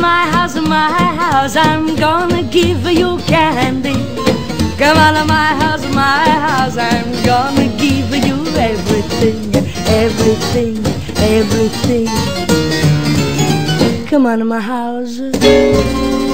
my house, I'm gonna give you candy. Come on to my house, I'm gonna give you everything, everything, everything. Come on to my house.